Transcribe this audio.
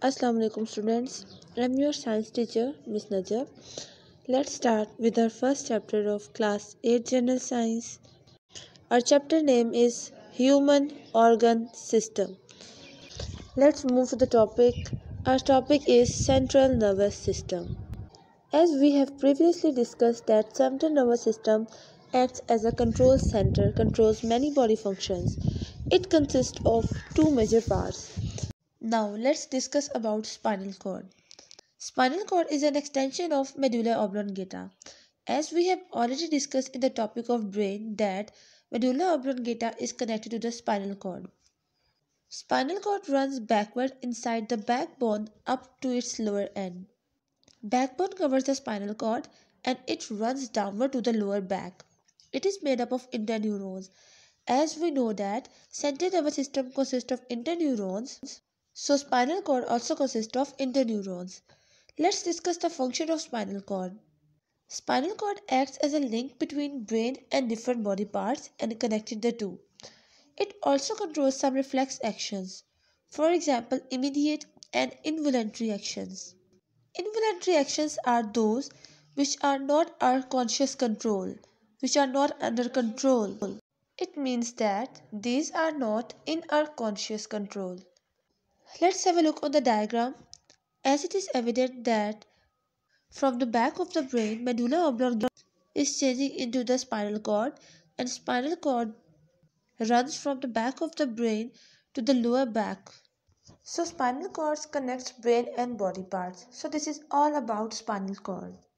Assalamu alaikum students. I'm your science teacher Miss Najab. Let's start with our first chapter of class 8 general science. Our chapter name is Human Organ System. Let's move to the topic. Our topic is central nervous system. As we have previously discussed that central nervous system acts as a control center, controls many body functions. It consists of two major parts. Now let's discuss about spinal cord. Spinal cord is an extension of medulla oblongata. As we have already discussed in the topic of brain that medulla oblongata is connected to the spinal cord. Spinal cord runs backward inside the backbone up to its lower end. Backbone covers the spinal cord and it runs downward to the lower back. It is made up of interneurons. As we know that central nervous system consists of interneurons, so spinal cord also consists of interneurons. Let's discuss the function of spinal cord. Spinal cord acts as a link between brain and different body parts and connecting the two. It also controls some reflex actions, for example, immediate and involuntary actions. Involuntary actions are those which are not our conscious control, which are not under control. It means that these are not in our conscious control. Let's have a look on the diagram. As it is evident that from the back of the brain, medulla oblongata is changing into the spinal cord, and spinal cord runs from the back of the brain to the lower back. So spinal cords connects brain and body parts. So this is all about spinal cord.